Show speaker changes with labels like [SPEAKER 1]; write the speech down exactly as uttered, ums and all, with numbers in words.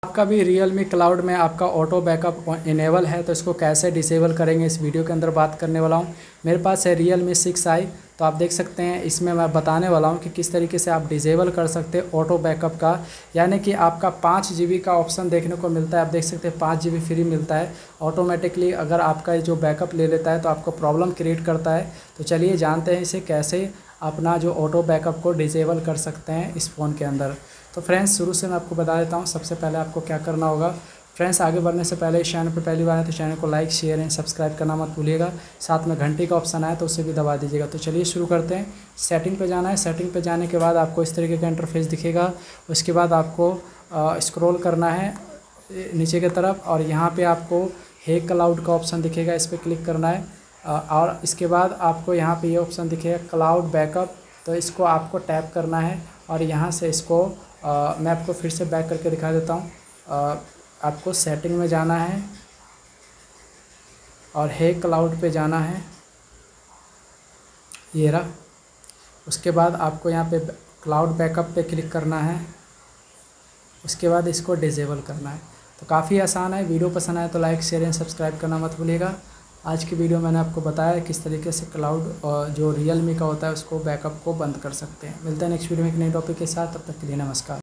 [SPEAKER 1] आपका भी Realme cloud में आपका ऑटो बैकअप इनेबल है तो इसको कैसे डिसेबल करेंगे इस वीडियो के अंदर बात करने वाला हूँ। मेरे पास है Realme सिक्स आई, तो आप देख सकते हैं इसमें मैं बताने वाला हूँ कि किस तरीके से आप डिसेबल कर सकते हैं ऑटो बैकअप का। यानी कि आपका पाँच जी बी का ऑप्शन देखने को मिलता है, आप देख सकते हैं पाँच जी बी फ्री मिलता है ऑटोमेटिकली। अगर आपका जो बैकअप ले लेता है तो आपको प्रॉब्लम क्रिएट करता है। तो चलिए जानते हैं इसे कैसे अपना जो ऑटो बैकअप को डिसेबल कर सकते हैं इस फ़ोन के अंदर। तो फ्रेंड्स शुरू से मैं आपको बता देता हूँ। सबसे पहले आपको क्या करना होगा फ्रेंड्स, आगे बढ़ने से पहले इस चैनल पर पहली बार है तो चैनल को लाइक शेयर एंड सब्सक्राइब करना मत भूलिएगा। साथ में घंटी का ऑप्शन आया तो उसे भी दबा दीजिएगा। तो चलिए शुरू करते हैं। सेटिंग पे जाना है। सेटिंग पे जाने के बाद आपको इस तरीके का इंटरफेस दिखेगा। उसके बाद आपको स्क्रॉल करना है नीचे की तरफ और यहाँ पे आपको हे क्लाउड का ऑप्शन दिखेगा, इस पर क्लिक करना है। और इसके बाद आपको यहाँ पे ये यह ऑप्शन दिखेगा क्लाउड बैकअप, तो इसको आपको टैप करना है और यहाँ से इसको आ, मैं आपको फिर से बैक करके दिखा देता हूँ। आपको सेटिंग में जाना है और हे क्लाउड पे जाना है, ये रहा। उसके बाद आपको यहाँ पे क्लाउड बैकअप पे क्लिक करना है। उसके बाद इसको डिसेबल करना है। तो काफ़ी आसान है। वीडियो पसंद आए तो लाइक शेयर एंड सब्सक्राइब करना मत भूलिएगा। आज की वीडियो मैंने आपको बताया किस तरीके से क्लाउड और जो Realme का होता है उसको बैकअप को बंद कर सकते हैं। मिलते हैं नेक्स्ट वीडियो में एक नई टॉपिक के साथ, तब तक के लिए नमस्कार।